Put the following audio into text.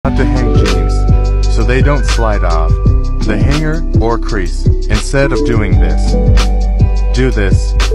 to hang jeans so they don't slide off the hanger or crease. Instead of doing this, do this.